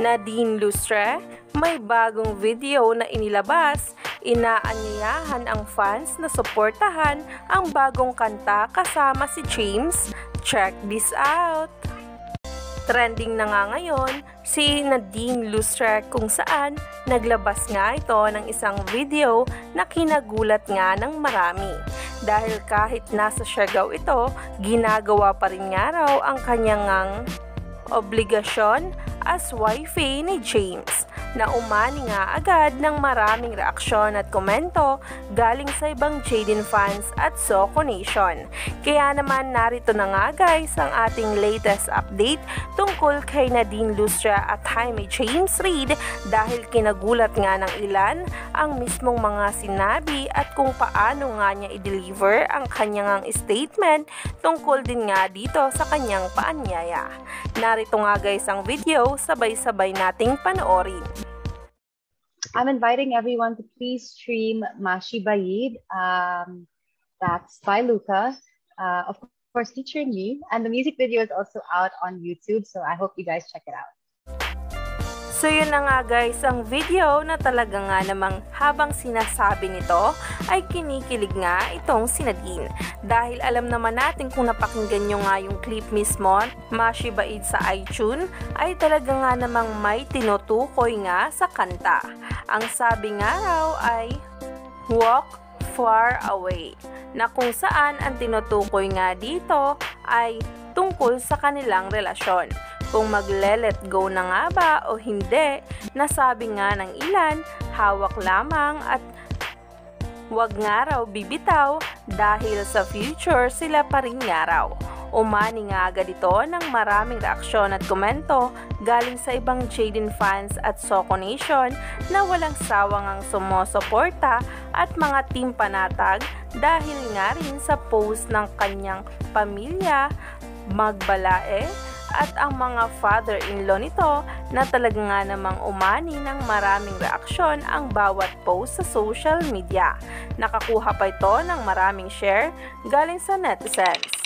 Nadine Lustre, may bagong video na inilabas. Inaanyayahan ang fans na suportahan ang bagong kanta kasama si James. Check this out! Trending na nga ngayon si Nadine Lustre kung saan naglabas nga ito ng isang video na kinagulat nga ng marami. Dahil kahit nasa Siargao ito, ginagawa pa rin nga raw ang kanyang obligasyon as wifey ni James, na umani nga agad ng maraming reaksyon at komento galing sa ibang Jaden fans at Soco Nation. Kaya naman narito na nga guys ang ating latest update tungkol kay Nadine Lustre at Jaime James Reid, dahil kinagulat nga ng ilan ang mismong mga sinabi at kung paano nga niya i-deliver ang kanyang statement tungkol din nga dito sa kanyang paanyaya. Narito nga guys ang video, sabay-sabay nating panoorin. I'm inviting everyone to please stream Mashi Baid. That's by Luca, of course featuring me, and the music video is also out on YouTube, so I hope you guys check it out. So yun na nga guys ang video na talaga nga namang habang sinasabi nito ay kinikilig nga itong si Nadine. Dahil alam naman natin kung napakinggan nyo nga yung clip mismo, Mashi Baid sa iTunes, ay talaga nga namang may tinutukoy nga sa kanta. Ang sabi nga raw ay Walk Far Away, na kung saan ang tinutukoy nga dito ay tungkol sa kanilang relasyon. Kung magle-let go na nga ba o hindi, nasabi nga ng ilan, hawak lamang at wag nga raw bibitaw dahil sa future sila pa rin nga raw. Umani nga agad ito ng maraming reaksyon at komento galing sa ibang Jaden fans at Soco Nation na walang sawang ang sumusuporta at mga team panatag dahil nga rin sa post ng kanyang pamilya, Magbalae, at ang mga father-in-law nito na talaga nga namang umani ng maraming reaksyon ang bawat post sa social media. Nakakuha pa ito ng maraming share galing sa netizens.